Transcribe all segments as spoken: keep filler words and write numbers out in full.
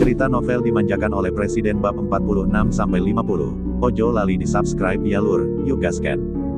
Cerita novel dimanjakan oleh Presiden bab empat puluh enam sampai lima puluh. Ojo lali di subscribe ya lur, yuk gaskan.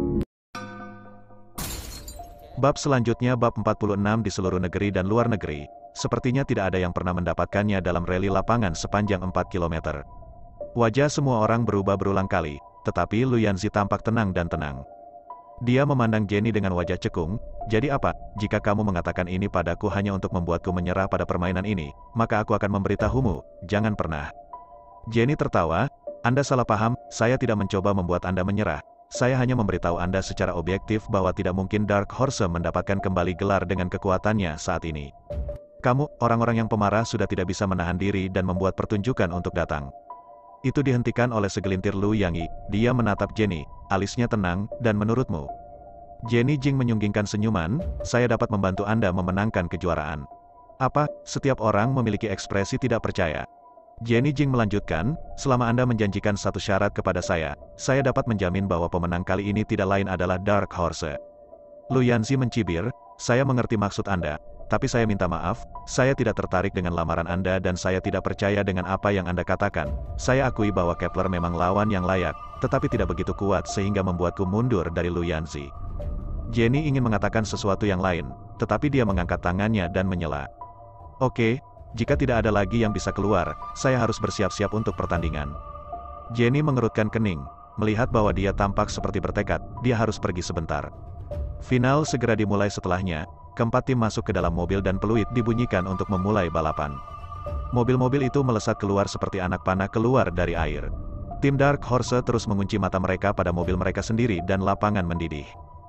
Bab selanjutnya bab empat puluh enam di seluruh negeri dan luar negeri. Sepertinya tidak ada yang pernah mendapatkannya dalam rally lapangan sepanjang empat kilometer. Wajah semua orang berubah berulang kali, tetapi Lu Yanzi tampak tenang dan tenang. Dia memandang Jenny dengan wajah cekung. Jadi apa, jika kamu mengatakan ini padaku hanya untuk membuatku menyerah pada permainan ini, maka aku akan memberitahumu, jangan pernah. Jenny tertawa, Anda salah paham, saya tidak mencoba membuat Anda menyerah. Saya hanya memberitahu Anda secara objektif bahwa tidak mungkin Dark Horse mendapatkan kembali gelar dengan kekuatannya saat ini. Kamu, orang-orang yang pemarah sudah tidak bisa menahan diri dan membuat pertunjukan untuk datang. Itu dihentikan oleh segelintir Lu Yangi. Dia menatap Jenny, alisnya tenang, dan menurutmu? Jenny Jing menyunggingkan senyuman, saya dapat membantu Anda memenangkan kejuaraan. Apa, setiap orang memiliki ekspresi tidak percaya. Jenny Jing melanjutkan, selama Anda menjanjikan satu syarat kepada saya, saya dapat menjamin bahwa pemenang kali ini tidak lain adalah Dark Horse. Lu Yanzi mencibir, saya mengerti maksud Anda. Tapi saya minta maaf, saya tidak tertarik dengan lamaran Anda dan saya tidak percaya dengan apa yang Anda katakan. Saya akui bahwa Kepler memang lawan yang layak, tetapi tidak begitu kuat sehingga membuatku mundur dari Lu Yanzi. Jenny ingin mengatakan sesuatu yang lain, tetapi dia mengangkat tangannya dan menyela. Oke, jika tidak ada lagi yang bisa keluar, saya harus bersiap-siap untuk pertandingan. Jenny mengerutkan kening, melihat bahwa dia tampak seperti bertekad, dia harus pergi sebentar. Final segera dimulai setelahnya. Keempat tim masuk ke dalam mobil dan peluit dibunyikan untuk memulai balapan. Mobil-mobil itu melesat keluar seperti anak panah keluar dari air. Tim Dark Horse terus mengunci mata mereka pada mobil mereka sendiri dan lapangan mendidih.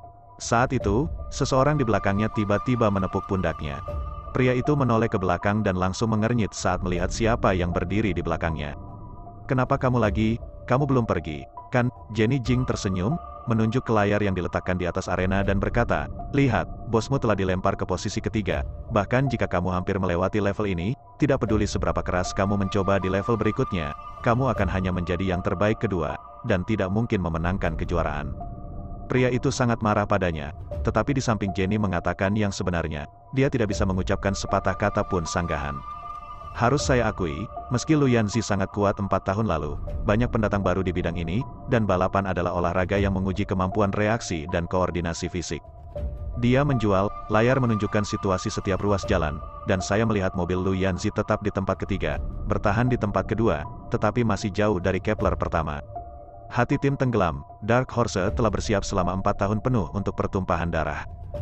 Saat itu, seseorang di belakangnya tiba-tiba menepuk pundaknya. Pria itu menoleh ke belakang dan langsung mengernyit saat melihat siapa yang berdiri di belakangnya. Kenapa kamu lagi? Kamu belum pergi, kan? Jenny Jing tersenyum, menunjuk ke layar yang diletakkan di atas arena dan berkata, lihat, bosmu telah dilempar ke posisi ketiga. Bahkan jika kamu hampir melewati level ini, tidak peduli seberapa keras kamu mencoba di level berikutnya, kamu akan hanya menjadi yang terbaik kedua, dan tidak mungkin memenangkan kejuaraan. Pria itu sangat marah padanya, tetapi di samping Jenny mengatakan yang sebenarnya, dia tidak bisa mengucapkan sepatah kata pun sanggahan. Harus saya akui, meski Lu Yanzi sangat kuat empat tahun lalu, banyak pendatang baru di bidang ini, dan balapan adalah olahraga yang menguji kemampuan reaksi dan koordinasi fisik. Dia menjual, layar menunjukkan situasi setiap ruas jalan, dan saya melihat mobil Lu Yanzi tetap di tempat ketiga, bertahan di tempat kedua, tetapi masih jauh dari Kepler pertama. Hati tim tenggelam, Dark Horse telah bersiap selama empat tahun penuh untuk pertumpahan darah.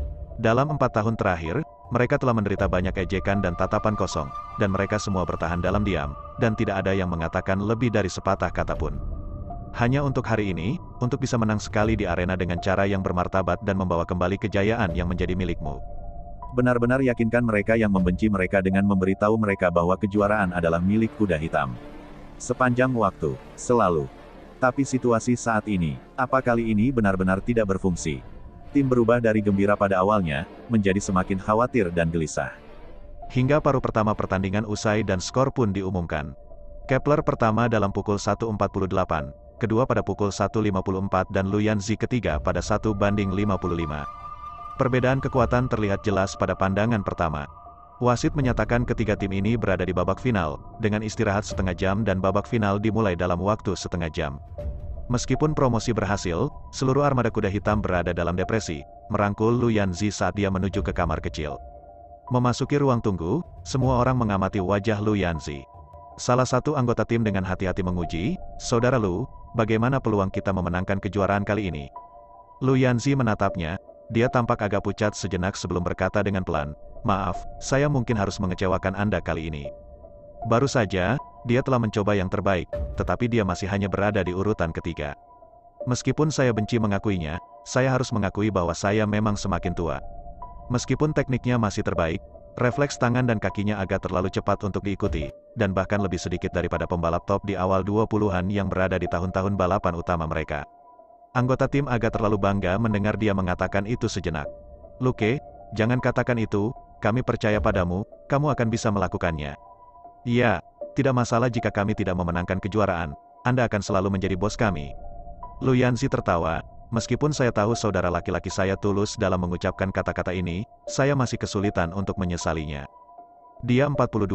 Dalam empat tahun terakhir, mereka telah menderita banyak ejekan dan tatapan kosong, dan mereka semua bertahan dalam diam, dan tidak ada yang mengatakan lebih dari sepatah kata pun. Hanya untuk hari ini, untuk bisa menang sekali di arena dengan cara yang bermartabat dan membawa kembali kejayaan yang menjadi milikmu. Benar-benar yakinkan mereka yang membenci mereka dengan memberitahu mereka bahwa kejuaraan adalah milik kuda hitam. Sepanjang waktu, selalu. Tapi situasi saat ini, apa kali ini benar-benar tidak berfungsi. Tim berubah dari gembira pada awalnya, menjadi semakin khawatir dan gelisah. Hingga paruh pertama pertandingan usai dan skor pun diumumkan. Kepler pertama dalam pukul satu empat puluh delapan, kedua pada pukul satu lima puluh empat dan Lu Yanzi ketiga pada satu banding lima puluh lima. Perbedaan kekuatan terlihat jelas pada pandangan pertama. Wasit menyatakan ketiga tim ini berada di babak final, dengan istirahat setengah jam dan babak final dimulai dalam waktu setengah jam. Meskipun promosi berhasil, seluruh armada kuda hitam berada dalam depresi, merangkul Lu Yanzi saat dia menuju ke kamar kecil. Memasuki ruang tunggu, semua orang mengamati wajah Lu Yanzi. Salah satu anggota tim dengan hati-hati menguji, Saudara Lu, bagaimana peluang kita memenangkan kejuaraan kali ini? Lu Yanzi menatapnya, dia tampak agak pucat sejenak sebelum berkata dengan pelan, maaf, saya mungkin harus mengecewakan Anda kali ini. Baru saja, dia telah mencoba yang terbaik, tetapi dia masih hanya berada di urutan ketiga. Meskipun saya benci mengakuinya, saya harus mengakui bahwa saya memang semakin tua. Meskipun tekniknya masih terbaik, refleks tangan dan kakinya agak terlalu cepat untuk diikuti, dan bahkan lebih sedikit daripada pembalap top di awal dua puluhan yang berada di tahun-tahun balapan utama mereka. Anggota tim agak terlalu bangga mendengar dia mengatakan itu sejenak. Luke, jangan katakan itu, kami percaya padamu, kamu akan bisa melakukannya. Iya. Tidak masalah jika kami tidak memenangkan kejuaraan, Anda akan selalu menjadi bos kami. Lu Yanzi tertawa, meskipun saya tahu saudara laki-laki saya tulus dalam mengucapkan kata-kata ini, saya masih kesulitan untuk menyesalinya. Dia empat puluh dua,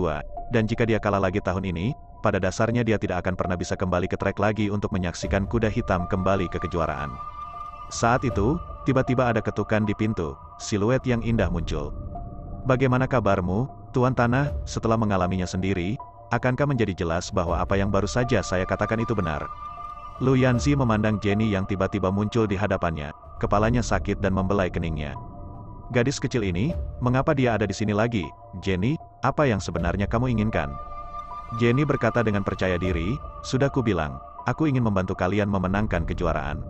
dan jika dia kalah lagi tahun ini, pada dasarnya dia tidak akan pernah bisa kembali ke trek lagi untuk menyaksikan kuda hitam kembali ke kejuaraan. Saat itu, tiba-tiba ada ketukan di pintu, siluet yang indah muncul. "Bagaimana kabarmu, Tuan Tanah?" Setelah mengalaminya sendiri, akankah menjadi jelas bahwa apa yang baru saja saya katakan itu benar? Lu Yanzi memandang Jenny yang tiba-tiba muncul di hadapannya, kepalanya sakit dan membelai keningnya. "Gadis kecil ini, mengapa dia ada di sini lagi? Jenny, apa yang sebenarnya kamu inginkan?" Jenny berkata dengan percaya diri, "Sudah kubilang, aku ingin membantu kalian memenangkan kejuaraan."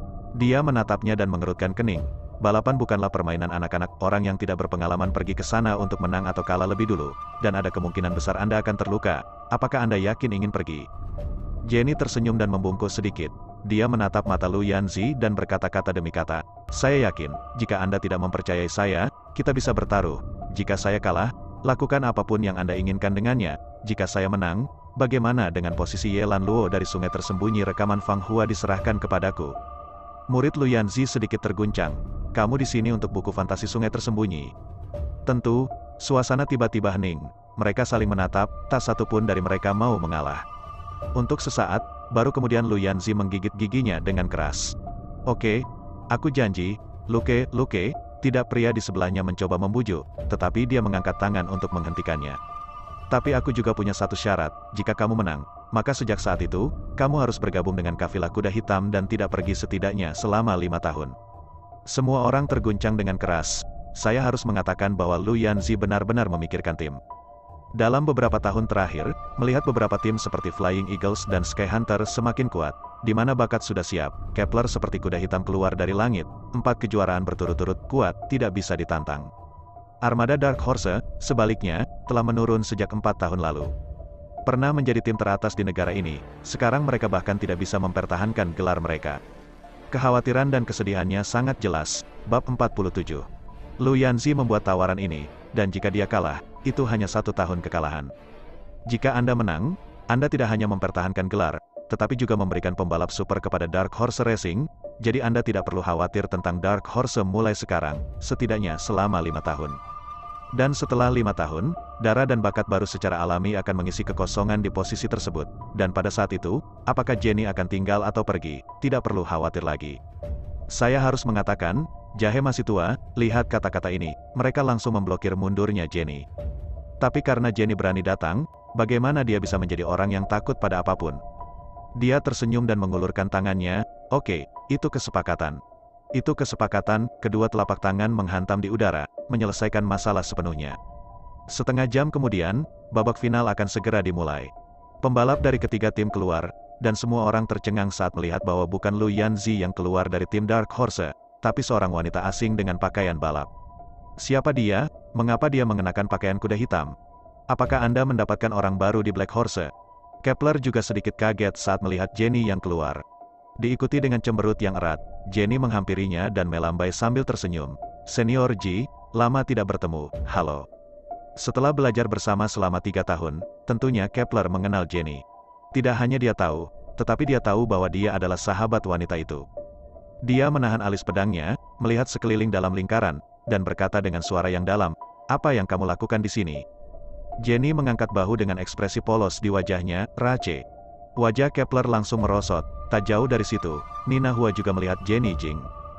Dia menatapnya dan mengerutkan kening. Balapan bukanlah permainan anak-anak. Orang yang tidak berpengalaman pergi ke sana untuk menang atau kalah lebih dulu, dan ada kemungkinan besar Anda akan terluka. Apakah Anda yakin ingin pergi? Jenny tersenyum dan membungkuk sedikit. Dia menatap mata Lu Yanzi dan berkata-kata demi kata, "Saya yakin, jika Anda tidak mempercayai saya, kita bisa bertaruh. Jika saya kalah, lakukan apapun yang Anda inginkan dengannya. Jika saya menang, bagaimana dengan posisi Yelan Luo dari sungai tersembunyi?" Rekaman Fang Hua diserahkan kepadaku. Murid Lu Yanzi sedikit terguncang. "Kamu di sini untuk buku fantasi sungai tersembunyi?" Tentu, suasana tiba-tiba hening. Mereka saling menatap, tak satu pun dari mereka mau mengalah. Untuk sesaat, baru kemudian Lu Yanzi menggigit giginya dengan keras. "Oke, aku janji, Luke, Luke." Tidak, pria di sebelahnya mencoba membujuk, tetapi dia mengangkat tangan untuk menghentikannya. "Tapi aku juga punya satu syarat, jika kamu menang, maka sejak saat itu, kamu harus bergabung dengan kafilah kuda hitam dan tidak pergi setidaknya selama lima tahun. Semua orang terguncang dengan keras. Saya harus mengatakan bahwa Lu Yanzi benar-benar memikirkan tim. Dalam beberapa tahun terakhir, melihat beberapa tim seperti Flying Eagles dan Sky Hunter semakin kuat, di mana bakat sudah siap, Kepler seperti kuda hitam keluar dari langit, empat kejuaraan berturut-turut kuat, tidak bisa ditantang. Armada Dark Horse, sebaliknya, telah menurun sejak empat tahun lalu. Pernah menjadi tim teratas di negara ini, sekarang mereka bahkan tidak bisa mempertahankan gelar mereka. Kekhawatiran dan kesedihannya sangat jelas. Bab empat puluh tujuh. Lu Yanzi membuat tawaran ini, dan jika dia kalah, itu hanya satu tahun kekalahan. Jika Anda menang, Anda tidak hanya mempertahankan gelar, tetapi juga memberikan pembalap super kepada Dark Horse Racing, jadi Anda tidak perlu khawatir tentang Dark Horse mulai sekarang, setidaknya selama lima tahun. Dan setelah lima tahun, darah dan bakat baru secara alami akan mengisi kekosongan di posisi tersebut, dan pada saat itu, apakah Jenny akan tinggal atau pergi, tidak perlu khawatir lagi. Saya harus mengatakan, jahe masih tua, lihat kata-kata ini, mereka langsung memblokir mundurnya Jenny. Tapi karena Jenny berani datang, bagaimana dia bisa menjadi orang yang takut pada apapun? Dia tersenyum dan mengulurkan tangannya. "Oke, itu kesepakatan." Itu kesepakatan. Kedua telapak tangan menghantam di udara, menyelesaikan masalah sepenuhnya. Setengah jam kemudian, babak final akan segera dimulai. Pembalap dari ketiga tim keluar, dan semua orang tercengang saat melihat bahwa bukan Lu Yanzi yang keluar dari tim Dark Horse, tapi seorang wanita asing dengan pakaian balap. Siapa dia? Mengapa dia mengenakan pakaian kuda hitam? Apakah Anda mendapatkan orang baru di Black Horse? Kepler juga sedikit kaget saat melihat Jenny yang keluar. Diikuti dengan cemberut yang erat, Jenny menghampirinya dan melambai sambil tersenyum. "Senior Ji, lama tidak bertemu, halo." Setelah belajar bersama selama tiga tahun, tentunya Kepler mengenal Jenny. Tidak hanya dia tahu, tetapi dia tahu bahwa dia adalah sahabat wanita itu. Dia menahan alis pedangnya, melihat sekeliling dalam lingkaran, dan berkata dengan suara yang dalam, "Apa yang kamu lakukan di sini?" Jenny mengangkat bahu dengan ekspresi polos di wajahnya. "Race." Wajah Kepler langsung merosot. Tak jauh dari situ, Nina Hua juga melihat Jenny Jing.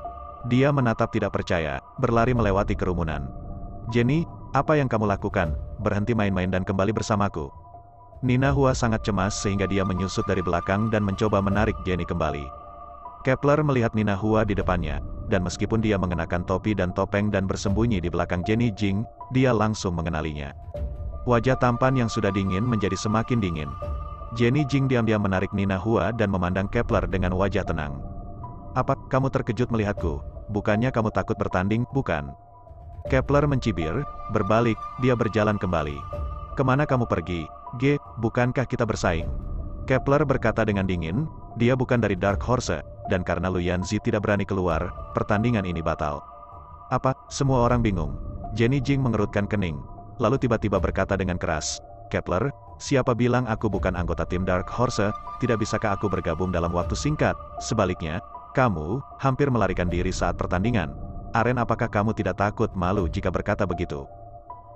Dia menatap tidak percaya, berlari melewati kerumunan. "Jenny, apa yang kamu lakukan? Berhenti main-main dan kembali bersamaku." Nina Hua sangat cemas sehingga dia menyusut dari belakang dan mencoba menarik Jenny kembali. Kepler melihat Nina Hua di depannya, dan meskipun dia mengenakan topi dan topeng dan bersembunyi di belakang Jenny Jing, dia langsung mengenalinya. Wajah tampan yang sudah dingin menjadi semakin dingin. Jenny Jing diam-diam menarik Nina Hua dan memandang Kepler dengan wajah tenang. "Apa, kamu terkejut melihatku? Bukannya kamu takut bertanding, bukan?" Kepler mencibir, berbalik, dia berjalan kembali. "Kemana kamu pergi? G, bukankah kita bersaing?" Kepler berkata dengan dingin, dia bukan dari Dark Horse, dan karena Lu Yanzi tidak berani keluar, pertandingan ini batal. "Apa?" Semua orang bingung. Jenny Jing mengerutkan kening, lalu tiba-tiba berkata dengan keras, "Kepler, siapa bilang aku bukan anggota tim Dark Horse? Tidak bisakah aku bergabung dalam waktu singkat? Sebaliknya, kamu hampir melarikan diri saat pertandingan. Aren, apakah kamu tidak takut malu jika berkata begitu?"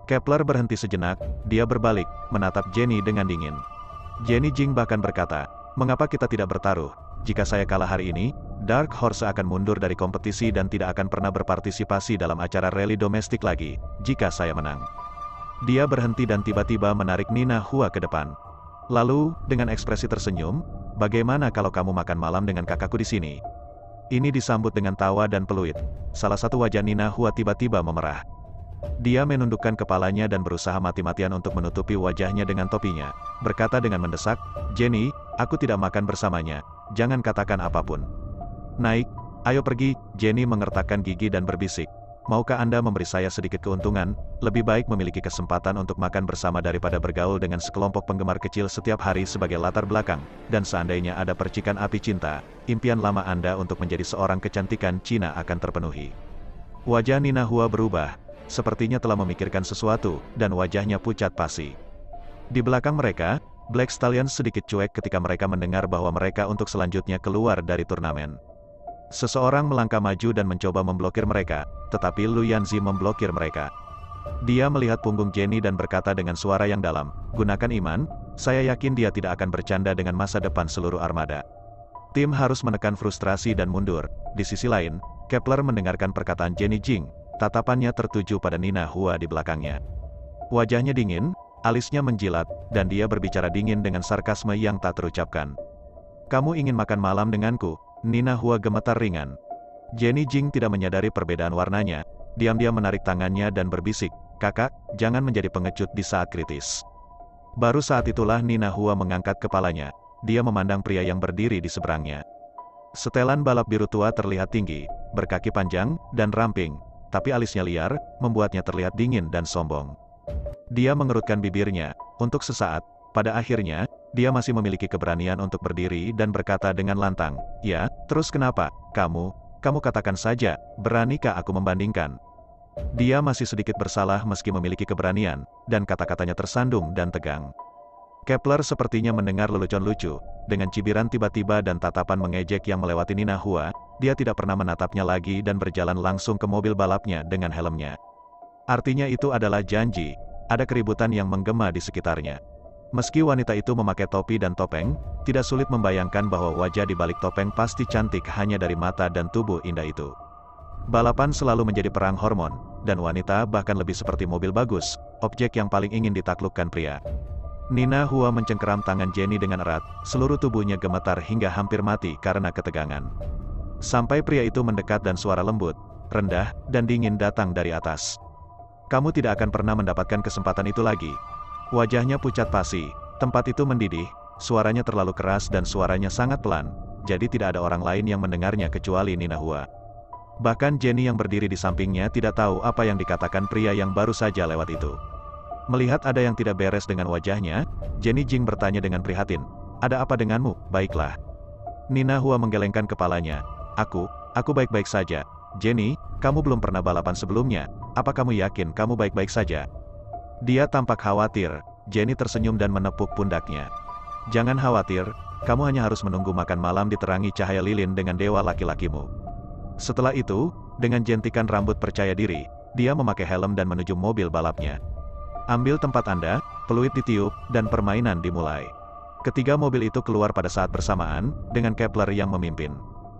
Kepler berhenti sejenak, dia berbalik, menatap Jenny dengan dingin. Jenny Jing bahkan berkata, "Mengapa kita tidak bertaruh? Jika saya kalah hari ini, Dark Horse akan mundur dari kompetisi dan tidak akan pernah berpartisipasi dalam acara rally domestik lagi, jika saya menang." Dia berhenti dan tiba-tiba menarik Nina Hua ke depan. Lalu, dengan ekspresi tersenyum, "Bagaimana kalau kamu makan malam dengan kakakku di sini?" Ini disambut dengan tawa dan peluit. Salah satu wajah Nina Hua tiba-tiba memerah. Dia menundukkan kepalanya dan berusaha mati-matian untuk menutupi wajahnya dengan topinya. Berkata dengan mendesak, "Jenny, aku tidak makan bersamanya. Jangan katakan apapun." "Naik, ayo pergi." Jenny mengertakkan gigi dan berbisik. "Maukah Anda memberi saya sedikit keuntungan? Lebih baik memiliki kesempatan untuk makan bersama daripada bergaul dengan sekelompok penggemar kecil setiap hari sebagai latar belakang. Dan seandainya ada percikan api cinta, impian lama Anda untuk menjadi seorang kecantikan Cina akan terpenuhi." Wajah Nina Hua berubah. Sepertinya telah memikirkan sesuatu, dan wajahnya pucat pasi. Di belakang mereka, Black Stallion sedikit cuek ketika mereka mendengar bahwa mereka untuk selanjutnya keluar dari turnamen. Seseorang melangkah maju dan mencoba memblokir mereka, tetapi Lu Yanzi memblokir mereka. Dia melihat punggung Jenny dan berkata dengan suara yang dalam, "Gunakan iman, saya yakin dia tidak akan bercanda dengan masa depan seluruh armada." Tim harus menekan frustrasi dan mundur. Di sisi lain, Kepler mendengarkan perkataan Jenny Jing. Tatapannya tertuju pada Nina Hua di belakangnya. Wajahnya dingin, alisnya menjilat, dan dia berbicara dingin dengan sarkasme yang tak terucapkan. "Kamu ingin makan malam denganku?" Nina Hua gemetar ringan. Jenny Jing tidak menyadari perbedaan warnanya. Diam-diam menarik tangannya dan berbisik, "Kakak, jangan menjadi pengecut di saat kritis." Baru saat itulah Nina Hua mengangkat kepalanya. Dia memandang pria yang berdiri di seberangnya. Setelan balap biru tua terlihat tinggi, berkaki panjang, dan ramping. Tapi alisnya liar, membuatnya terlihat dingin dan sombong. Dia mengerutkan bibirnya. Untuk sesaat, pada akhirnya, dia masih memiliki keberanian untuk berdiri dan berkata dengan lantang, "Ya, terus kenapa? Kamu, kamu katakan saja, beranikah aku membandingkan?" Dia masih sedikit bersalah meski memiliki keberanian, dan kata-katanya tersandung dan tegang. Kepler sepertinya mendengar lelucon lucu. Dengan cibiran tiba-tiba dan tatapan mengejek yang melewati Nina Hua, dia tidak pernah menatapnya lagi dan berjalan langsung ke mobil balapnya dengan helmnya. Artinya itu adalah janji. Ada keributan yang menggema di sekitarnya. Meski wanita itu memakai topi dan topeng, tidak sulit membayangkan bahwa wajah di balik topeng pasti cantik hanya dari mata dan tubuh indah itu. Balapan selalu menjadi perang hormon, dan wanita bahkan lebih seperti mobil bagus, objek yang paling ingin ditaklukkan pria. Nina Hua mencengkeram tangan Jenny dengan erat, seluruh tubuhnya gemetar hingga hampir mati karena ketegangan. Sampai pria itu mendekat dan suara lembut, rendah, dan dingin datang dari atas. "Kamu tidak akan pernah mendapatkan kesempatan itu lagi." Wajahnya pucat pasi, tempat itu mendidih, suaranya terlalu keras dan suaranya sangat pelan, jadi tidak ada orang lain yang mendengarnya kecuali Nina Hua. Bahkan Jenny yang berdiri di sampingnya tidak tahu apa yang dikatakan pria yang baru saja lewat itu. Melihat ada yang tidak beres dengan wajahnya, Jenny Jing bertanya dengan prihatin, "Ada apa denganmu?" "Baiklah." Nina Hua menggelengkan kepalanya. Aku, aku baik-baik saja." "Jenny, kamu belum pernah balapan sebelumnya, apa kamu yakin kamu baik-baik saja?" Dia tampak khawatir. Jenny tersenyum dan menepuk pundaknya. "Jangan khawatir, kamu hanya harus menunggu makan malam diterangi cahaya lilin dengan dewa laki-lakimu." Setelah itu, dengan jentikan rambut percaya diri, dia memakai helm dan menuju mobil balapnya. "Ambil tempat Anda," peluit ditiup, dan permainan dimulai. Ketiga mobil itu keluar pada saat bersamaan, dengan Kepler yang memimpin.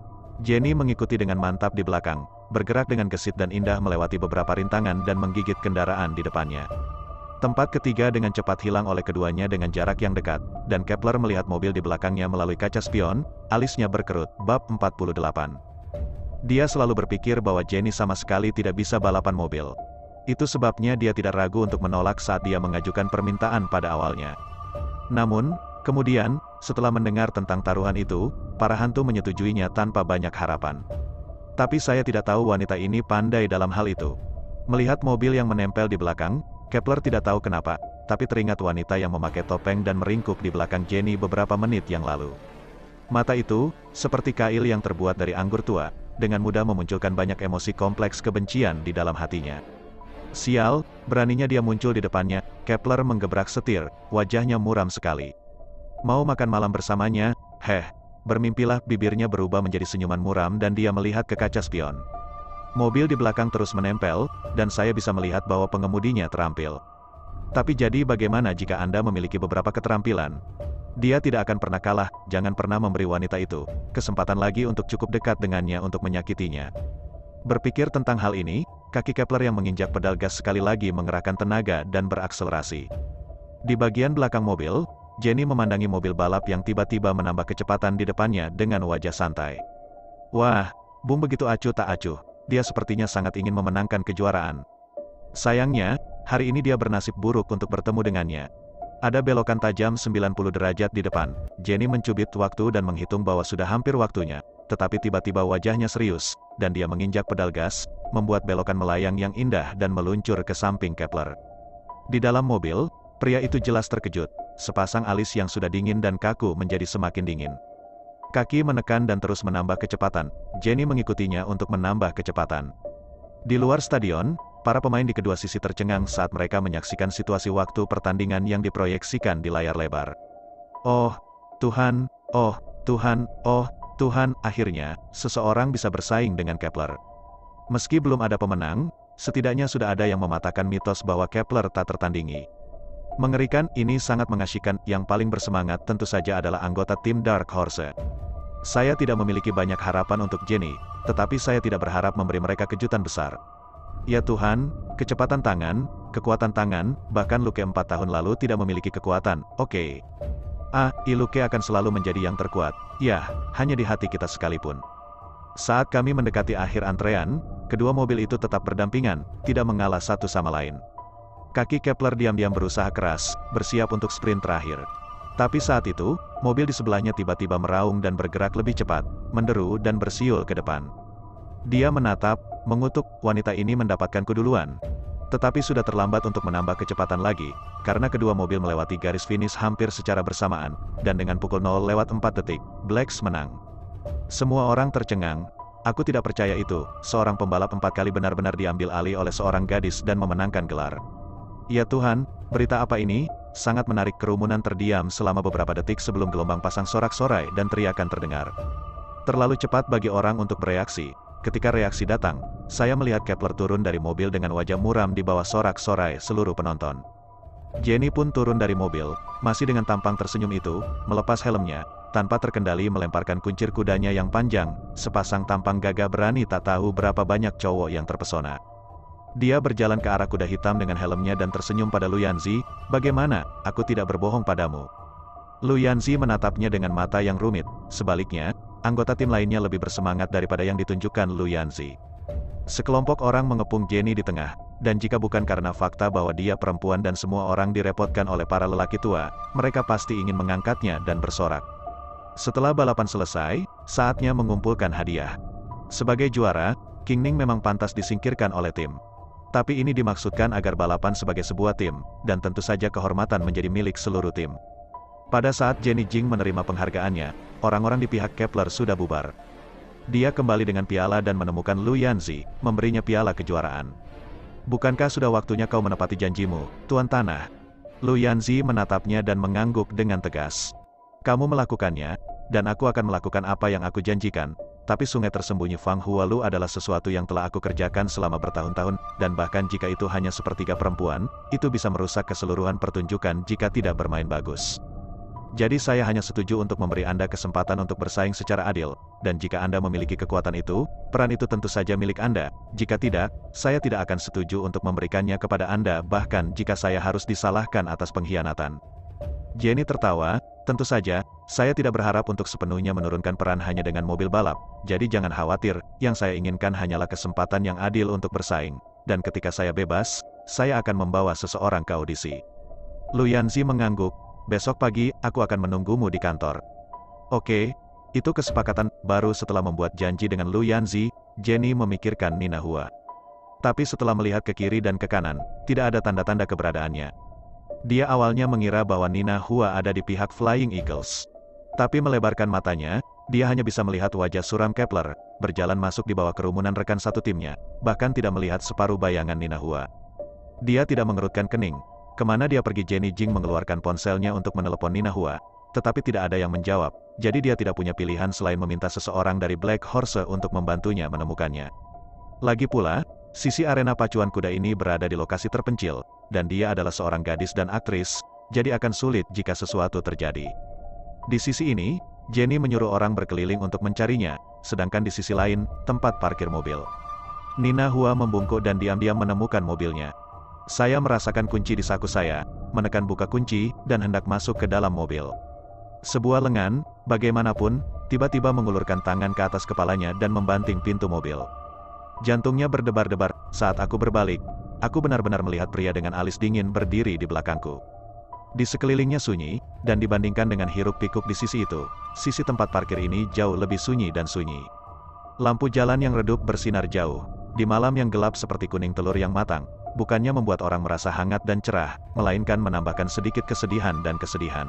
Jenny mengikuti dengan mantap di belakang, bergerak dengan gesit dan indah melewati beberapa rintangan dan menggigit kendaraan di depannya. Tempat ketiga dengan cepat hilang oleh keduanya dengan jarak yang dekat, dan Kepler melihat mobil di belakangnya melalui kaca spion, alisnya berkerut. Bab empat puluh delapan. Dia selalu berpikir bahwa Jenny sama sekali tidak bisa balapan mobil. Itu sebabnya dia tidak ragu untuk menolak saat dia mengajukan permintaan pada awalnya. Namun, kemudian, setelah mendengar tentang taruhan itu, para hantu menyetujuinya tanpa banyak harapan. Tapi saya tidak tahu wanita ini pandai dalam hal itu. Melihat mobil yang menempel di belakang, Kepler tidak tahu kenapa, tapi teringat wanita yang memakai topeng dan meringkuk di belakang Jenny beberapa menit yang lalu. Mata itu, seperti kail yang terbuat dari anggur tua, dengan mudah memunculkan banyak emosi kompleks kebencian di dalam hatinya. Sial, beraninya dia muncul di depannya. Kepler menggebrak setir, wajahnya muram sekali. "Mau makan malam bersamanya? Heh." Bermimpilah, bibirnya berubah menjadi senyuman muram dan dia melihat ke kaca spion. Mobil di belakang terus menempel, dan saya bisa melihat bahwa pengemudinya terampil. Tapi jadi bagaimana jika Anda memiliki beberapa keterampilan? Dia tidak akan pernah kalah, jangan pernah memberi wanita itu kesempatan lagi untuk cukup dekat dengannya untuk menyakitinya. Berpikir tentang hal ini, kaki Kepler yang menginjak pedal gas sekali lagi mengerahkan tenaga dan berakselerasi. Di bagian belakang mobil, Jenny memandangi mobil balap yang tiba-tiba menambah kecepatan di depannya dengan wajah santai. Wah, Bung begitu acuh tak acuh, dia sepertinya sangat ingin memenangkan kejuaraan. Sayangnya, hari ini dia bernasib buruk untuk bertemu dengannya. Ada belokan tajam sembilan puluh derajat di depan. Jenny mencubit waktu dan menghitung bahwa sudah hampir waktunya, tetapi tiba-tiba wajahnya serius, dan dia menginjak pedal gas, membuat belokan melayang yang indah dan meluncur ke samping Kepler. Di dalam mobil, pria itu jelas terkejut, sepasang alis yang sudah dingin dan kaku menjadi semakin dingin. Kaki menekan dan terus menambah kecepatan, Jenny mengikutinya untuk menambah kecepatan. Di luar stadion, para pemain di kedua sisi tercengang saat mereka menyaksikan situasi waktu pertandingan yang diproyeksikan di layar lebar. Oh, Tuhan, oh, Tuhan, oh, Tuhan, akhirnya, seseorang bisa bersaing dengan Kepler. Meski belum ada pemenang, setidaknya sudah ada yang mematahkan mitos bahwa Kepler tak tertandingi. Mengerikan, ini sangat mengasyikkan, yang paling bersemangat tentu saja adalah anggota tim Dark Horse. Saya tidak memiliki banyak harapan untuk Jenny, tetapi saya tidak berharap memberi mereka kejutan besar. Ya Tuhan, kecepatan tangan, kekuatan tangan, bahkan Luke empat tahun lalu tidak memiliki kekuatan, oke. Okay. Ah, I Luke akan selalu menjadi yang terkuat, ya, hanya di hati kita sekalipun. Saat kami mendekati akhir antrean, kedua mobil itu tetap berdampingan, tidak mengalah satu sama lain. Kaki Kepler diam-diam berusaha keras, bersiap untuk sprint terakhir. Tapi saat itu, mobil di sebelahnya tiba-tiba meraung dan bergerak lebih cepat, menderu dan bersiul ke depan. Dia menatap, mengutuk, wanita ini mendapatkanku duluan. Tetapi sudah terlambat untuk menambah kecepatan lagi, karena kedua mobil melewati garis finish hampir secara bersamaan, dan dengan pukul nol lewat empat detik, Blacks menang. Semua orang tercengang. Aku tidak percaya itu, seorang pembalap empat kali benar-benar diambil alih oleh seorang gadis dan memenangkan gelar. Ya Tuhan, berita apa ini? Sangat menarik. Kerumunan terdiam selama beberapa detik sebelum gelombang pasang sorak-sorai dan teriakan terdengar. Terlalu cepat bagi orang untuk bereaksi. Ketika reaksi datang, saya melihat Kepler turun dari mobil dengan wajah muram di bawah sorak-sorai seluruh penonton. Jenny pun turun dari mobil, masih dengan tampang tersenyum itu, melepas helmnya, tanpa terkendali melemparkan kuncir kudanya yang panjang, sepasang tampang gagah berani tak tahu berapa banyak cowok yang terpesona. Dia berjalan ke arah kuda hitam dengan helmnya dan tersenyum pada Lu Yanzi, bagaimana, aku tidak berbohong padamu. Lu Yanzi menatapnya dengan mata yang rumit, sebaliknya, anggota tim lainnya lebih bersemangat daripada yang ditunjukkan Lu Yanzi. Sekelompok orang mengepung Jenny di tengah, dan jika bukan karena fakta bahwa dia perempuan dan semua orang direpotkan oleh para lelaki tua, mereka pasti ingin mengangkatnya dan bersorak. Setelah balapan selesai, saatnya mengumpulkan hadiah. Sebagai juara, King Ning memang pantas disingkirkan oleh tim. Tapi ini dimaksudkan agar balapan sebagai sebuah tim, dan tentu saja kehormatan menjadi milik seluruh tim. Pada saat Jenny Jing menerima penghargaannya, orang-orang di pihak Kepler sudah bubar. Dia kembali dengan piala dan menemukan Lu Yanzi, memberinya piala kejuaraan. Bukankah sudah waktunya kau menepati janjimu, Tuan Tanah? Lu Yanzi menatapnya dan mengangguk dengan tegas. Kamu melakukannya, dan aku akan melakukan apa yang aku janjikan. Tapi sungai tersembunyi Fang Hualu adalah sesuatu yang telah aku kerjakan selama bertahun-tahun, dan bahkan jika itu hanya sepertiga perempuan, itu bisa merusak keseluruhan pertunjukan jika tidak bermain bagus. Jadi saya hanya setuju untuk memberi Anda kesempatan untuk bersaing secara adil, dan jika Anda memiliki kekuatan itu, peran itu tentu saja milik Anda. Jika tidak, saya tidak akan setuju untuk memberikannya kepada Anda bahkan jika saya harus disalahkan atas pengkhianatan. Jenny tertawa, tentu saja, saya tidak berharap untuk sepenuhnya menurunkan peran hanya dengan mobil balap, jadi jangan khawatir, yang saya inginkan hanyalah kesempatan yang adil untuk bersaing, dan ketika saya bebas, saya akan membawa seseorang ke audisi. Lu Yanzi mengangguk, besok pagi, aku akan menunggumu di kantor. Oke, itu kesepakatan. Baru setelah membuat janji dengan Lu Yanzi, Jenny memikirkan Nina Hua. Tapi setelah melihat ke kiri dan ke kanan, tidak ada tanda-tanda keberadaannya. Dia awalnya mengira bahwa Nina Hua ada di pihak Flying Eagles. Tapi melebarkan matanya, dia hanya bisa melihat wajah suram Kepler, berjalan masuk di bawah kerumunan rekan satu timnya, bahkan tidak melihat separuh bayangan Nina Hua. Dia tidak mengerutkan kening. Kemana dia pergi? Jenny Jing mengeluarkan ponselnya untuk menelepon Nina Hua, tetapi tidak ada yang menjawab, jadi dia tidak punya pilihan selain meminta seseorang dari Black Horse untuk membantunya menemukannya. Lagi pula, sisi arena pacuan kuda ini berada di lokasi terpencil, dan dia adalah seorang gadis dan aktris, jadi akan sulit jika sesuatu terjadi. Di sisi ini, Jenny menyuruh orang berkeliling untuk mencarinya, sedangkan di sisi lain, tempat parkir mobil. Nina Hua membungkuk dan diam-diam menemukan mobilnya. Saya merasakan kunci di saku saya, menekan buka kunci, dan hendak masuk ke dalam mobil. Sebuah lengan, bagaimanapun, tiba-tiba mengulurkan tangan ke atas kepalanya dan membanting pintu mobil. Jantungnya berdebar-debar, saat aku berbalik, aku benar-benar melihat pria dengan alis dingin berdiri di belakangku. Di sekelilingnya sunyi, dan dibandingkan dengan hiruk-pikuk di sisi itu, sisi tempat parkir ini jauh lebih sunyi dan sunyi. Lampu jalan yang redup bersinar jauh, di malam yang gelap seperti kuning telur yang matang, bukannya membuat orang merasa hangat dan cerah, melainkan menambahkan sedikit kesedihan dan kesedihan.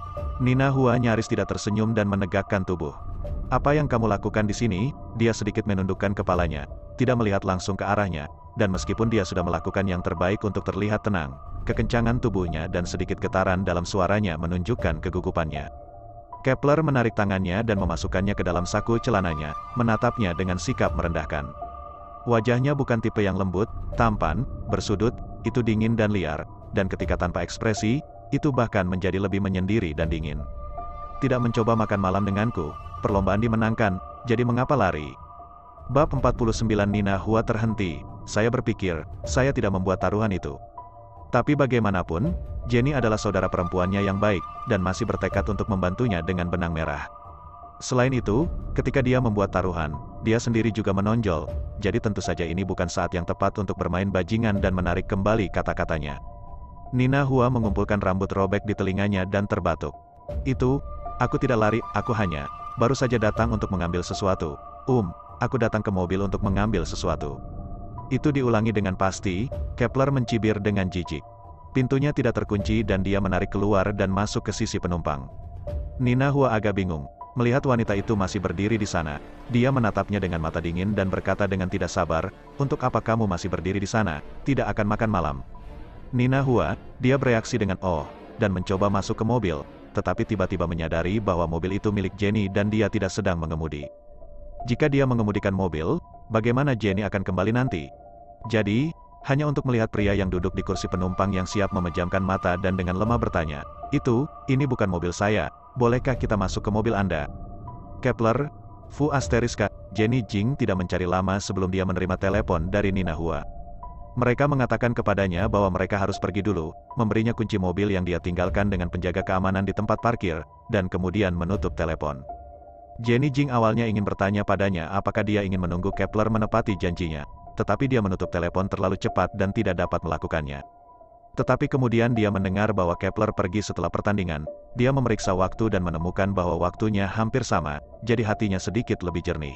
Nina Hua nyaris tidak tersenyum dan menegakkan tubuh. Apa yang kamu lakukan di sini? Dia sedikit menundukkan kepalanya, tidak melihat langsung ke arahnya, dan meskipun dia sudah melakukan yang terbaik untuk terlihat tenang, kekencangan tubuhnya dan sedikit getaran dalam suaranya menunjukkan kegugupannya. Kepler menarik tangannya dan memasukkannya ke dalam saku celananya, menatapnya dengan sikap merendahkan. Wajahnya bukan tipe yang lembut, tampan, bersudut, itu dingin dan liar, dan ketika tanpa ekspresi, itu bahkan menjadi lebih menyendiri dan dingin. Tidak mencoba makan malam denganku, perlombaan dimenangkan, jadi mengapa lari? Bab empat puluh sembilan Nina Hua terhenti, saya berpikir, saya tidak membuat taruhan itu. Tapi bagaimanapun, Jenny adalah saudara perempuannya yang baik, dan masih bertekad untuk membantunya dengan benang merah. Selain itu, ketika dia membuat taruhan, dia sendiri juga menonjol, jadi tentu saja ini bukan saat yang tepat untuk bermain bajingan dan menarik kembali kata-katanya. Nina Hua mengumpulkan rambut robek di telinganya dan terbatuk. Itu, aku tidak lari, aku hanya, baru saja datang untuk mengambil sesuatu. Um, aku datang ke mobil untuk mengambil sesuatu. Itu diulangi dengan pasti, Kepler mencibir dengan jijik. Pintunya tidak terkunci dan dia menarik keluar dan masuk ke sisi penumpang. Nina Hua agak bingung. Melihat wanita itu masih berdiri di sana, dia menatapnya dengan mata dingin dan berkata dengan tidak sabar, untuk apa kamu masih berdiri di sana, tidak akan makan malam. Nina Hua, dia bereaksi dengan oh, dan mencoba masuk ke mobil, tetapi tiba-tiba menyadari bahwa mobil itu milik Jenny dan dia tidak sedang mengemudi. Jika dia mengemudikan mobil, bagaimana Jenny akan kembali nanti? Jadi, hanya untuk melihat pria yang duduk di kursi penumpang yang siap memejamkan mata dan dengan lemah bertanya, itu, ini bukan mobil saya, bolehkah kita masuk ke mobil Anda? Kepler, Fu asteriska, Jenny Jing tidak mencari lama sebelum dia menerima telepon dari Nina Hua. Mereka mengatakan kepadanya bahwa mereka harus pergi dulu, memberinya kunci mobil yang dia tinggalkan dengan penjaga keamanan di tempat parkir, dan kemudian menutup telepon. Jenny Jing awalnya ingin bertanya padanya apakah dia ingin menunggu Kepler menepati janjinya, tetapi dia menutup telepon terlalu cepat dan tidak dapat melakukannya. Tetapi kemudian dia mendengar bahwa Kepler pergi setelah pertandingan, dia memeriksa waktu dan menemukan bahwa waktunya hampir sama, jadi hatinya sedikit lebih jernih.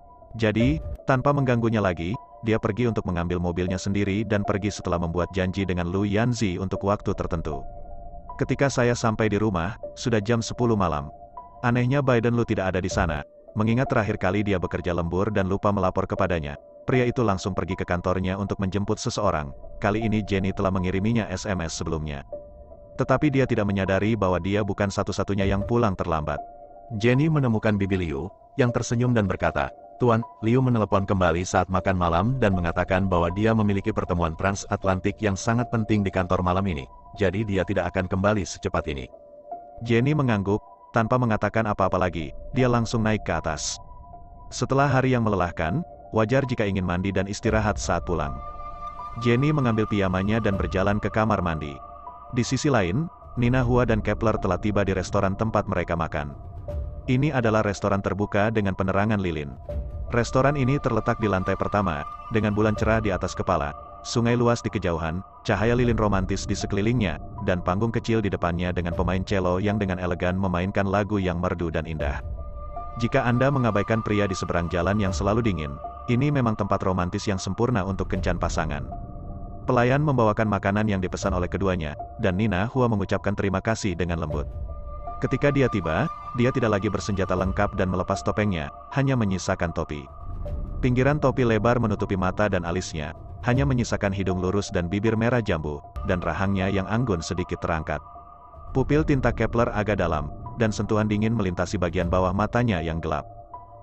Jadi, tanpa mengganggunya lagi, dia pergi untuk mengambil mobilnya sendiri dan pergi setelah membuat janji dengan Lu Yanzi untuk waktu tertentu. Ketika saya sampai di rumah, sudah jam sepuluh malam. Anehnya Biden Lu tidak ada di sana, mengingat terakhir kali dia bekerja lembur dan lupa melapor kepadanya. Pria itu langsung pergi ke kantornya untuk menjemput seseorang, kali ini Jenny telah mengiriminya S M S sebelumnya. Tetapi dia tidak menyadari bahwa dia bukan satu-satunya yang pulang terlambat. Jenny menemukan Bibi Liu, yang tersenyum dan berkata, Tuan, Liu menelepon kembali saat makan malam dan mengatakan bahwa dia memiliki pertemuan transatlantik yang sangat penting di kantor malam ini, jadi dia tidak akan kembali secepat ini. Jenny mengangguk, tanpa mengatakan apa-apa lagi, dia langsung naik ke atas. Setelah hari yang melelahkan, wajar jika ingin mandi dan istirahat saat pulang. Jenny mengambil piyamanya dan berjalan ke kamar mandi. Di sisi lain, Nina Hua dan Kepler telah tiba di restoran tempat mereka makan. Ini adalah restoran terbuka dengan penerangan lilin. Restoran ini terletak di lantai pertama, dengan bulan cerah di atas kepala, sungai luas di kejauhan, cahaya lilin romantis di sekelilingnya, dan panggung kecil di depannya dengan pemain cello yang dengan elegan memainkan lagu yang merdu dan indah. Jika Anda mengabaikan pria di seberang jalan yang selalu dingin, ini memang tempat romantis yang sempurna untuk kencan pasangan. Pelayan membawakan makanan yang dipesan oleh keduanya, dan Nina Hua mengucapkan terima kasih dengan lembut. Ketika dia tiba, dia tidak lagi bersenjata lengkap dan melepas topengnya, hanya menyisakan topi. Pinggiran topi lebar menutupi mata dan alisnya, hanya menyisakan hidung lurus dan bibir merah jambu, dan rahangnya yang anggun sedikit terangkat. Pupil tinta Kepler agak dalam, dan sentuhan dingin melintasi bagian bawah matanya yang gelap.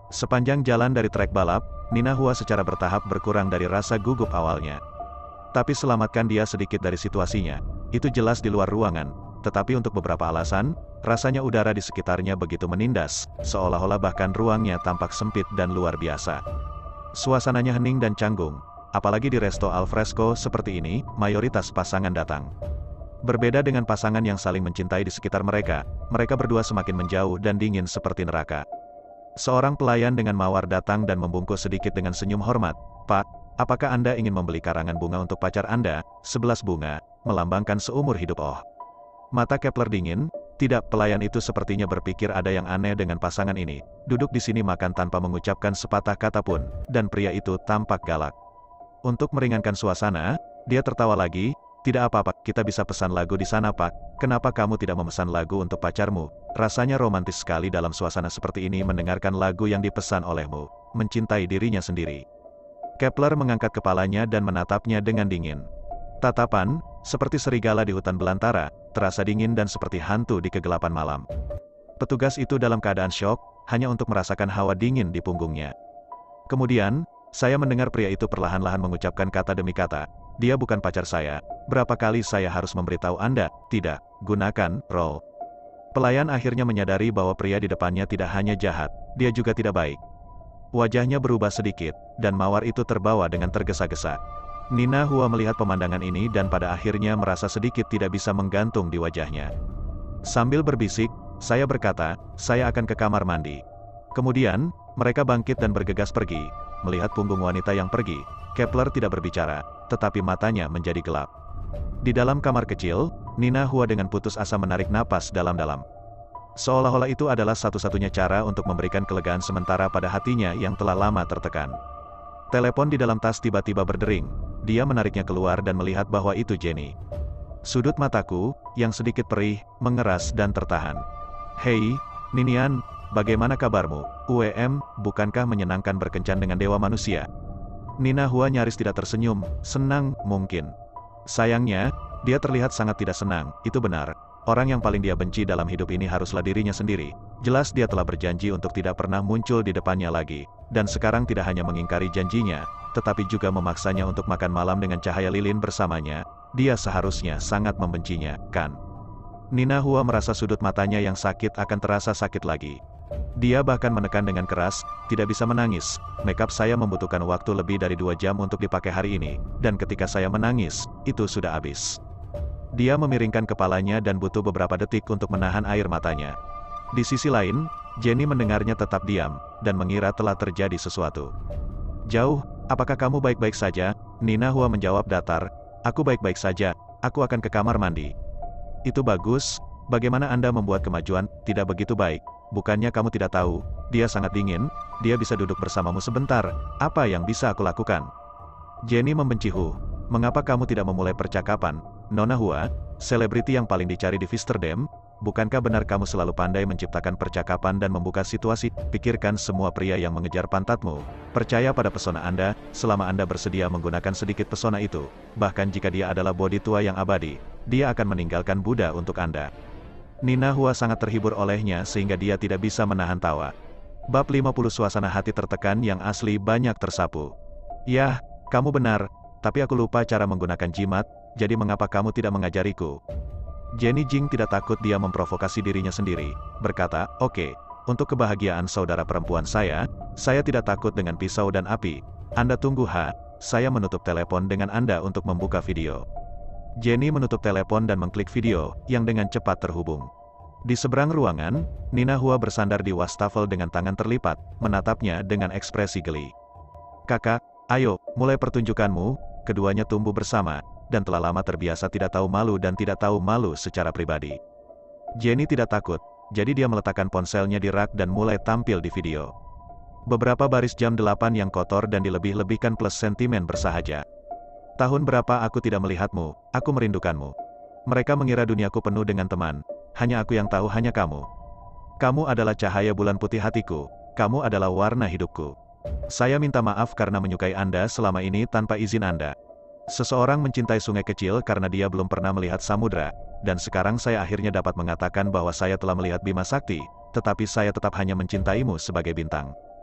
Sepanjang jalan dari trek balap, Nina Hua secara bertahap berkurang dari rasa gugup awalnya. Tapi selamatkan dia sedikit dari situasinya. Itu jelas di luar ruangan, tetapi untuk beberapa alasan, rasanya udara di sekitarnya begitu menindas, seolah-olah bahkan ruangnya tampak sempit dan luar biasa. Suasananya hening dan canggung, apalagi di resto alfresco seperti ini, mayoritas pasangan datang. Berbeda dengan pasangan yang saling mencintai di sekitar mereka, mereka berdua semakin menjauh dan dingin seperti neraka. Seorang pelayan dengan mawar datang dan membungkus sedikit dengan senyum hormat. "Pak, apakah Anda ingin membeli karangan bunga untuk pacar Anda?" Sebelas bunga, melambangkan seumur hidup. Oh. Mata Kepler dingin. Tidak, pelayan itu sepertinya berpikir ada yang aneh dengan pasangan ini. Duduk di sini makan tanpa mengucapkan sepatah kata pun, dan pria itu tampak galak. Untuk meringankan suasana, dia tertawa lagi. "Tidak apa-apa, kita bisa pesan lagu di sana, Pak. Kenapa kamu tidak memesan lagu untuk pacarmu? Rasanya romantis sekali dalam suasana seperti ini mendengarkan lagu yang dipesan olehmu." Mencintai dirinya sendiri. Kepler mengangkat kepalanya dan menatapnya dengan dingin. Tatapan, seperti serigala di hutan belantara, terasa dingin dan seperti hantu di kegelapan malam. Petugas itu dalam keadaan syok, hanya untuk merasakan hawa dingin di punggungnya. Kemudian, saya mendengar pria itu perlahan-lahan mengucapkan kata demi kata, "Dia bukan pacar saya. Berapa kali saya harus memberitahu Anda? Tidak, gunakan roll." Pelayan akhirnya menyadari bahwa pria di depannya tidak hanya jahat, dia juga tidak baik. Wajahnya berubah sedikit, dan mawar itu terbawa dengan tergesa-gesa. Nina Hua melihat pemandangan ini dan pada akhirnya merasa sedikit tidak bisa menggantung di wajahnya. Sambil berbisik, saya berkata, "Saya akan ke kamar mandi." Kemudian, mereka bangkit dan bergegas pergi. Melihat punggung wanita yang pergi, Kepler tidak berbicara, tetapi matanya menjadi gelap. Di dalam kamar kecil, Nina Hua dengan putus asa menarik napas dalam-dalam. Seolah-olah itu adalah satu-satunya cara untuk memberikan kelegaan sementara pada hatinya yang telah lama tertekan. Telepon di dalam tas tiba-tiba berdering. Dia menariknya keluar dan melihat bahwa itu Jenny. Sudut mataku, yang sedikit perih, mengeras dan tertahan. "Hei, Ninian, bagaimana kabarmu? U M, bukankah menyenangkan berkencan dengan dewa manusia?" Nina Hua nyaris tidak tersenyum. "Senang, mungkin. Sayangnya, dia terlihat sangat tidak senang, itu benar. Orang yang paling dia benci dalam hidup ini haruslah dirinya sendiri. Jelas dia telah berjanji untuk tidak pernah muncul di depannya lagi. Dan sekarang tidak hanya mengingkari janjinya, tetapi juga memaksanya untuk makan malam dengan cahaya lilin bersamanya. Dia seharusnya sangat membencinya, kan?" Nina Hua merasa sudut matanya yang sakit akan terasa sakit lagi. Dia bahkan menekan dengan keras, "Tidak bisa menangis. Makeup saya membutuhkan waktu lebih dari dua jam untuk dipakai hari ini, dan ketika saya menangis, itu sudah habis." Dia memiringkan kepalanya dan butuh beberapa detik untuk menahan air matanya. Di sisi lain, Jenny mendengarnya tetap diam, dan mengira telah terjadi sesuatu. "Jauh, apakah kamu baik-baik saja?" Nina Hua menjawab datar, "Aku baik-baik saja, aku akan ke kamar mandi." "Itu bagus, bagaimana Anda membuat kemajuan? Tidak begitu baik, bukannya kamu tidak tahu, dia sangat dingin, dia bisa duduk bersamamu sebentar, apa yang bisa aku lakukan?" Jenny membenci Hu. "Mengapa kamu tidak memulai percakapan, Nona Hua, selebriti yang paling dicari di Visterdam? Bukankah benar kamu selalu pandai menciptakan percakapan dan membuka situasi? Pikirkan semua pria yang mengejar pantatmu. Percaya pada pesona Anda, selama Anda bersedia menggunakan sedikit pesona itu. Bahkan jika dia adalah bodi tua yang abadi, dia akan meninggalkan Buddha untuk Anda." Nina Hua sangat terhibur olehnya sehingga dia tidak bisa menahan tawa. Bab lima puluh Suasana hati tertekan yang asli banyak tersapu. "Yah, kamu benar, tapi aku lupa cara menggunakan jimat, jadi mengapa kamu tidak mengajariku?" Jenny Jing tidak takut dia memprovokasi dirinya sendiri, berkata, "Oke, untuk kebahagiaan saudara perempuan saya, saya tidak takut dengan pisau dan api. Anda tunggu ha, saya menutup telepon dengan Anda untuk membuka video." Jenny menutup telepon dan mengklik video, yang dengan cepat terhubung. Di seberang ruangan, Nina Hua bersandar di wastafel dengan tangan terlipat, menatapnya dengan ekspresi geli. "Kakak, ayo, mulai pertunjukanmu." Keduanya tumbuh bersama, dan telah lama terbiasa tidak tahu malu dan tidak tahu malu secara pribadi. Jenny tidak takut, jadi dia meletakkan ponselnya di rak dan mulai tampil di video. Beberapa baris jam delapan yang kotor dan dilebih-lebihkan plus sentimen bersahaja. "Tahun berapa aku tidak melihatmu, aku merindukanmu. Mereka mengira duniaku penuh dengan teman, hanya aku yang tahu hanya kamu. Kamu adalah cahaya bulan putih hatiku, kamu adalah warna hidupku. Saya minta maaf karena menyukai Anda selama ini tanpa izin Anda. Seseorang mencintai sungai kecil karena dia belum pernah melihat samudra, dan sekarang saya akhirnya dapat mengatakan bahwa saya telah melihat Bima Sakti, tetapi saya tetap hanya mencintaimu sebagai bintang.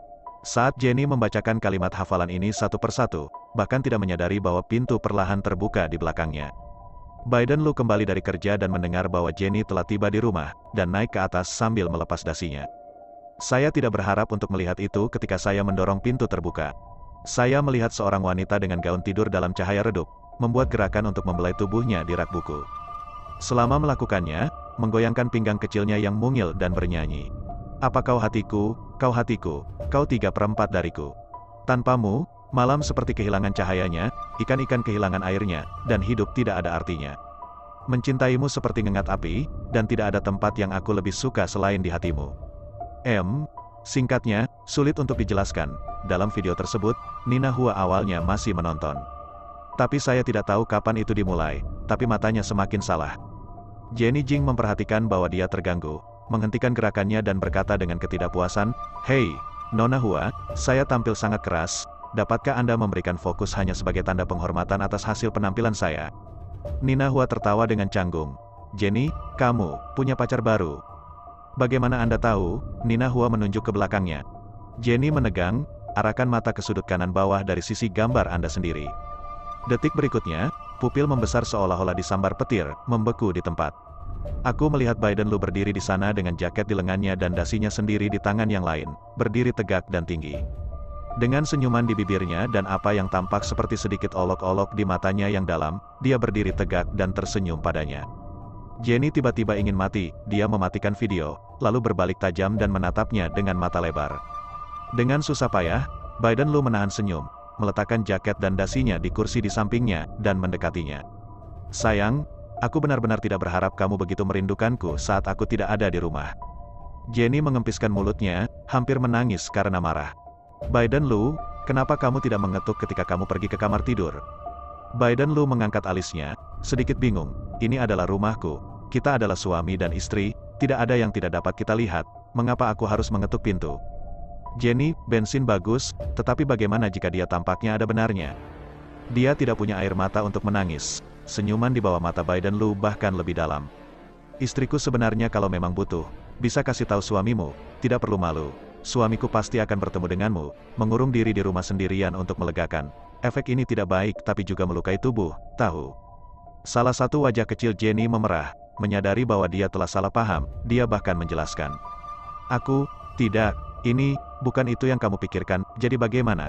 Saat Jenny membacakan kalimat hafalan ini satu persatu, bahkan tidak menyadari bahwa pintu perlahan terbuka di belakangnya. Biden Lu kembali dari kerja dan mendengar bahwa Jenny telah tiba di rumah, dan naik ke atas sambil melepas dasinya. Saya tidak berharap untuk melihat itu ketika saya mendorong pintu terbuka. Saya melihat seorang wanita dengan gaun tidur dalam cahaya redup, membuat gerakan untuk membelai tubuhnya di rak buku. Selama melakukannya, menggoyangkan pinggang kecilnya yang mungil dan bernyanyi. Apa kau hatiku, kau hatiku, kau tiga perempat dariku. Tanpamu, malam seperti kehilangan cahayanya, ikan-ikan kehilangan airnya, dan hidup tidak ada artinya. Mencintaimu seperti ngengat api, dan tidak ada tempat yang aku lebih suka selain di hatimu. M. Singkatnya, sulit untuk dijelaskan. Dalam video tersebut, Nina Hua awalnya masih menonton. Tapi saya tidak tahu kapan itu dimulai, tapi matanya semakin salah. Jenny Jing memperhatikan bahwa dia terganggu, menghentikan gerakannya dan berkata dengan ketidakpuasan, "Hei, Nona Hua, saya tampil sangat keras, dapatkah Anda memberikan fokus hanya sebagai tanda penghormatan atas hasil penampilan saya?" Nina Hua tertawa dengan canggung. "Jenny, kamu punya pacar baru." "Bagaimana Anda tahu?" Nina Hua menunjuk ke belakangnya. Jenny menegang, arahkan mata ke sudut kanan bawah dari sisi gambar Anda sendiri. Detik berikutnya, pupil membesar seolah-olah disambar petir, membeku di tempat. Aku melihat Biden Lu berdiri di sana dengan jaket di lengannya dan dasinya sendiri di tangan yang lain, berdiri tegak dan tinggi. Dengan senyuman di bibirnya dan apa yang tampak seperti sedikit olok-olok di matanya yang dalam, dia berdiri tegak dan tersenyum padanya. Jenny tiba-tiba ingin mati, dia mematikan video, lalu berbalik tajam dan menatapnya dengan mata lebar. Dengan susah payah, Biden Lu menahan senyum, meletakkan jaket dan dasinya di kursi di sampingnya, dan mendekatinya. "Sayang, aku benar-benar tidak berharap kamu begitu merindukanku saat aku tidak ada di rumah." Jenny mengempiskan mulutnya, hampir menangis karena marah. "Biden Lu, kenapa kamu tidak mengetuk ketika kamu pergi ke kamar tidur?" Biden Lu mengangkat alisnya, sedikit bingung. "Ini adalah rumahku, kita adalah suami dan istri, tidak ada yang tidak dapat kita lihat, mengapa aku harus mengetuk pintu?" "Jenny, bensin bagus, tetapi bagaimana jika dia tampaknya ada benarnya?" Dia tidak punya air mata untuk menangis. Senyuman di bawah mata Biden Lu bahkan lebih dalam. "Istriku sebenarnya kalau memang butuh, bisa kasih tahu suamimu, tidak perlu malu. Suamiku pasti akan bertemu denganmu, mengurung diri di rumah sendirian untuk melegakan. Efek ini tidak baik tapi juga melukai tubuh, tahu." Salah satu wajah kecil Jenny memerah, menyadari bahwa dia telah salah paham, dia bahkan menjelaskan. "Aku, tidak, ini, bukan itu yang kamu pikirkan, jadi bagaimana?"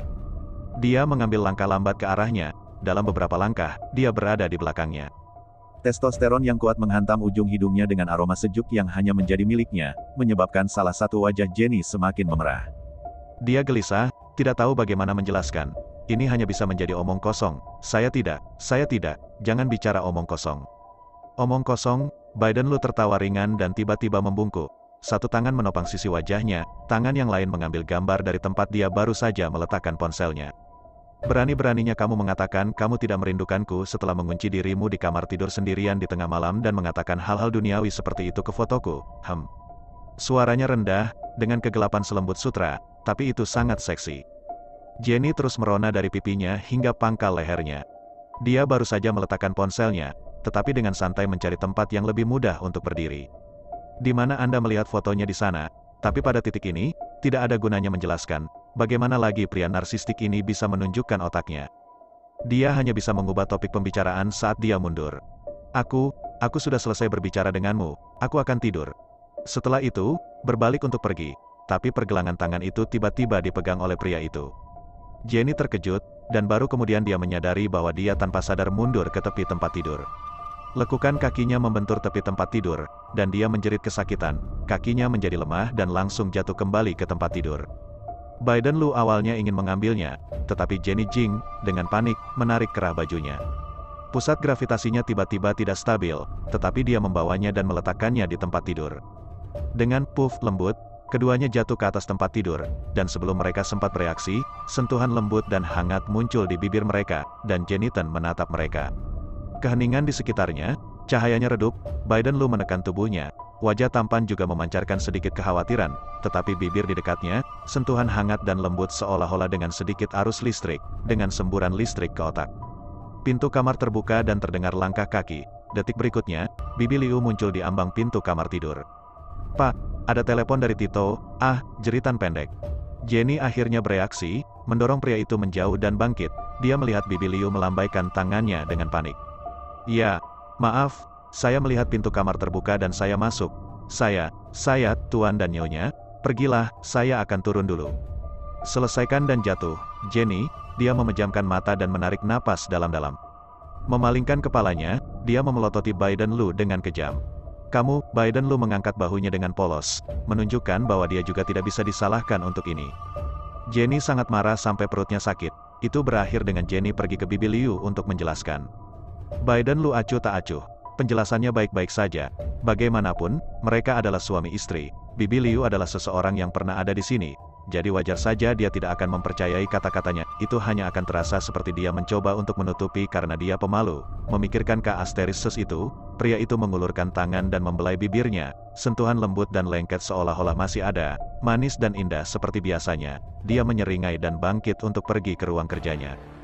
Dia mengambil langkah lambat ke arahnya, dalam beberapa langkah, dia berada di belakangnya. Testosteron yang kuat menghantam ujung hidungnya dengan aroma sejuk yang hanya menjadi miliknya, menyebabkan salah satu wajah Jenny semakin memerah. Dia gelisah, tidak tahu bagaimana menjelaskan. "Ini hanya bisa menjadi omong kosong, saya tidak, saya tidak, jangan bicara omong kosong." "Omong kosong?" Biden Lu tertawa ringan dan tiba-tiba membungkuk. Satu tangan menopang sisi wajahnya, tangan yang lain mengambil gambar dari tempat dia baru saja meletakkan ponselnya. "Berani-beraninya kamu mengatakan kamu tidak merindukanku setelah mengunci dirimu di kamar tidur sendirian di tengah malam dan mengatakan hal-hal duniawi seperti itu ke fotoku." "Hem." Suaranya rendah, dengan kegelapan selembut sutra, tapi itu sangat seksi. Jenny terus merona dari pipinya hingga pangkal lehernya. Dia baru saja meletakkan ponselnya, tetapi dengan santai mencari tempat yang lebih mudah untuk berdiri. "Di mana Anda melihat fotonya di sana?" Tapi pada titik ini, tidak ada gunanya menjelaskan, bagaimana lagi pria narsistik ini bisa menunjukkan otaknya. Dia hanya bisa mengubah topik pembicaraan saat dia mundur. Aku, aku sudah selesai berbicara denganmu, aku akan tidur." Setelah itu, berbalik untuk pergi, tapi pergelangan tangan itu tiba-tiba dipegang oleh pria itu. Jenny terkejut, dan baru kemudian dia menyadari bahwa dia tanpa sadar mundur ke tepi tempat tidur. Lekukan kakinya membentur tepi tempat tidur, dan dia menjerit kesakitan, kakinya menjadi lemah dan langsung jatuh kembali ke tempat tidur. Biden Lu awalnya ingin mengambilnya, tetapi Jenny Jing, dengan panik, menarik kerah bajunya. Pusat gravitasinya tiba-tiba tidak stabil, tetapi dia membawanya dan meletakkannya di tempat tidur. Dengan puff lembut, keduanya jatuh ke atas tempat tidur, dan sebelum mereka sempat bereaksi, sentuhan lembut dan hangat muncul di bibir mereka, dan Jennifer menatap mereka. Keheningan di sekitarnya, cahayanya redup, Biden Lu menekan tubuhnya, wajah tampan juga memancarkan sedikit kekhawatiran, tetapi bibir di dekatnya, sentuhan hangat dan lembut seolah-olah dengan sedikit arus listrik, dengan semburan listrik ke otak. Pintu kamar terbuka dan terdengar langkah kaki, detik berikutnya, Bibi Liu muncul di ambang pintu kamar tidur. "Pak, ada telepon dari Tito." "Ah," jeritan pendek. Jenny akhirnya bereaksi, mendorong pria itu menjauh dan bangkit. Dia melihat Bibi Liu melambaikan tangannya dengan panik. Ya, maaf, saya melihat pintu kamar terbuka dan saya masuk. Saya, saya, Tuan dan Nyonya, pergilah, saya akan turun dulu. Selesaikan dan jatuh, Jenny, dia memejamkan mata dan menarik napas dalam-dalam. Memalingkan kepalanya, dia memelototi Biden Lu dengan kejam. Kamu, Biden Lu mengangkat bahunya dengan polos, menunjukkan bahwa dia juga tidak bisa disalahkan untuk ini. Jenny sangat marah sampai perutnya sakit. Itu berakhir dengan Jenny pergi ke Bibi Liu untuk menjelaskan. Biden Lu acuh tak acuh. Penjelasannya baik-baik saja. Bagaimanapun, mereka adalah suami istri. Bibi Liu adalah seseorang yang pernah ada di sini. Jadi wajar saja dia tidak akan mempercayai kata-katanya. Itu hanya akan terasa seperti dia mencoba untuk menutupi karena dia pemalu. Memikirkan Kak Asterius itu, pria itu mengulurkan tangan dan membelai bibirnya. Sentuhan lembut dan lengket seolah-olah masih ada, manis dan indah seperti biasanya. Dia menyeringai dan bangkit untuk pergi ke ruang kerjanya.